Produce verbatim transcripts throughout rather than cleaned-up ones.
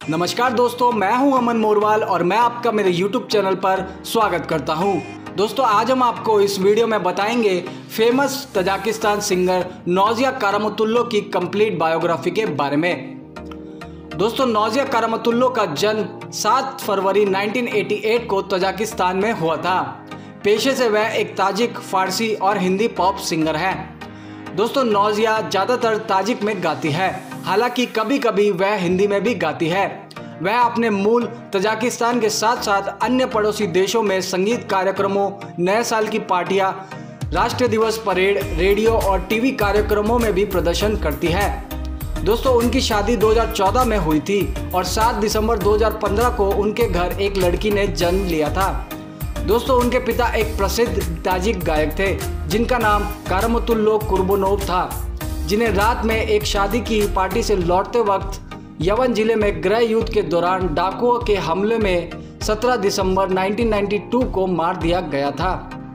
नमस्कार दोस्तों, मैं हूं अमन मोरवाल और मैं आपका मेरे यूट्यूब चैनल पर स्वागत करता हूं। दोस्तों आज हम आपको इस वीडियो में बताएंगे famous Tajikistan singer Noziya Karamatullo की कंप्लीट बायोग्राफी के बारे में। दोस्तों नौजिया कारामतुल्लो का जन्म सात फरवरी उन्नीस सौ अट्ठासी को तजाकिस्तान में हुआ था। पेशे से वह एक ताजिक, फारसी और हिंदी पॉप सिंगर है। दोस्तों नौजिया ज़्यादातर ताजिक में गाती है, हालांकि कभी कभी वह हिंदी में भी गाती है। वह अपने मूल तजाकिस्तान के साथ साथ अन्य पड़ोसी देशों में संगीत कार्यक्रमों, नए साल की पार्टियां, राष्ट्रीय दिवस परेड, रेडियो और टीवी कार्यक्रमों में भी प्रदर्शन करती है। दोस्तों उनकी शादी दो हज़ार चौदह में हुई थी और सात दिसंबर दो हज़ार पंद्रह को उनके घर एक लड़की ने जन्म लिया था। दोस्तों उनके पिता एक प्रसिद्ध ताजिक गायक थे जिनका नाम कारामतुल्लो कुर्बनोव था, जिन्हें रात में एक शादी की पार्टी से लौटते वक्त यवन जिले में गृह युद्ध के दौरान डाकुओं के हमले में सत्रह दिसंबर उन्नीस सौ बानवे को मार दिया गया था।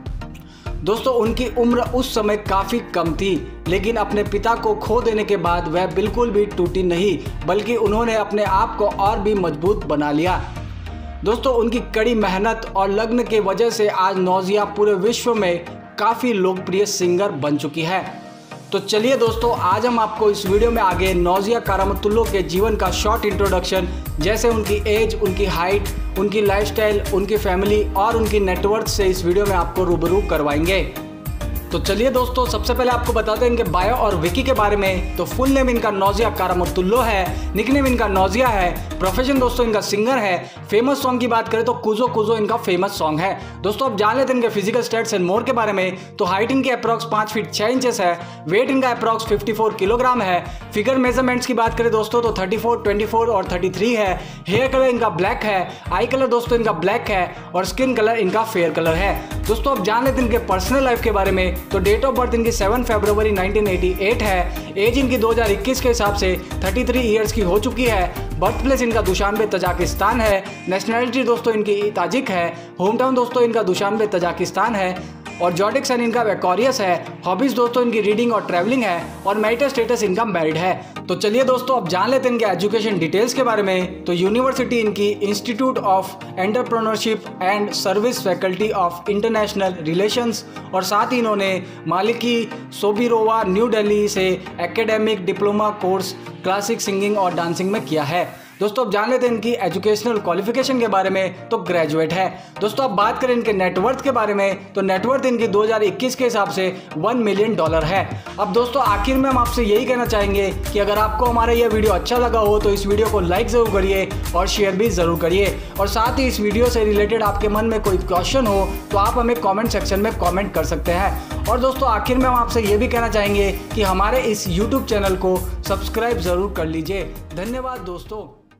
दोस्तों उनकी उम्र उस समय काफ़ी कम थी, लेकिन अपने पिता को खो देने के बाद वह बिल्कुल भी टूटी नहीं, बल्कि उन्होंने अपने आप को और भी मजबूत बना लिया। दोस्तों उनकी कड़ी मेहनत और लगन के वजह से आज नौजिया पूरे विश्व में काफ़ी लोकप्रिय सिंगर बन चुकी है। तो चलिए दोस्तों आज हम आपको इस वीडियो में आगे नौजिया कारामतुल्लो के जीवन का शॉर्ट इंट्रोडक्शन, जैसे उनकी एज, उनकी हाइट, उनकी लाइफस्टाइल, उनकी फैमिली और उनकी नेटवर्थ से इस वीडियो में आपको रूबरू करवाएंगे। तो चलिए दोस्तों सबसे पहले आपको बताते हैं इनके बायो और विकी के बारे में। तो फुल नेम इनका नौजिया कारामतुल्लो है, निकनेम इनका नौजिया है, प्रोफेशन दोस्तों इनका सिंगर है। फेमस सॉन्ग की बात करें तो कुजो कुजो इनका फेमस सॉन्ग है। दोस्तों अब जान लेते हैं इनके फिजिकल स्टेट्स एंड मोर के बारे में। तो हाइट इनकी अप्रॉक्स पाँच फीट छः इंचेस है, वेट इनका अप्रॉक्स चौवन किलोग्राम है। फिगर मेजरमेंट्स की बात करें दोस्तों तो चौंतीस, चौबीस और तैंतीस है। हेयर कलर इनका ब्लैक है, आई कलर दोस्तों इनका ब्लैक है और स्किन कलर इनका फेयर कलर है। दोस्तों अब जान लेते हैं इनके पर्सनल लाइफ के बारे में। तो डेट ऑफ बर्थ इनकी सात फरवरी उन्नीस सौ अट्ठासी है। एज इनकी दो हज़ार इक्कीस के हिसाब से तैंतीस इयर्स की हो चुकी है। बर्थ प्लेस इनका दुशानबे तजाकिस्तान है। नेशनैलिटी दोस्तों इनकी ताजिक है। होम टाउन दोस्तों इनका दुशानबे तजाकिस्तान है और जॉडिक सन इनका एक्वेरियस है। हॉबीज दोस्तों इनकी रीडिंग और ट्रैवलिंग है और मैरिटल स्टेटस इनका मैरिड है। तो चलिए दोस्तों अब जान लेते हैं इनके एजुकेशन डिटेल्स के बारे में। तो यूनिवर्सिटी इनकी institute of entrepreneurship and service faculty of international relations और साथ ही इन्होंने मालिकी सोबिरोवा न्यू दिल्ली से academic diploma course classic singing और डांसिंग में किया है। दोस्तों अब जान लेते हैं इनकी एजुकेशनल क्वालिफिकेशन के बारे में। तो ग्रेजुएट है। दोस्तों अब बात करें इनके नेटवर्थ के बारे में। तो नेटवर्थ इनकी दो हज़ार इक्कीस के हिसाब से वन मिलियन डॉलर है। अब दोस्तों आखिर में हम आपसे यही कहना चाहेंगे कि अगर आपको हमारा यह वीडियो अच्छा लगा हो तो इस वीडियो को लाइक ज़रूर करिए और शेयर भी ज़रूर करिए। और साथ ही इस वीडियो से रिलेटेड आपके मन में कोई क्वेश्चन हो तो आप हमें कॉमेंट सेक्शन में कॉमेंट कर सकते हैं। और दोस्तों आखिर में हम आपसे ये भी कहना चाहेंगे कि हमारे इस यूट्यूब चैनल को सब्सक्राइब ज़रूर कर लीजिए। धन्यवाद दोस्तों।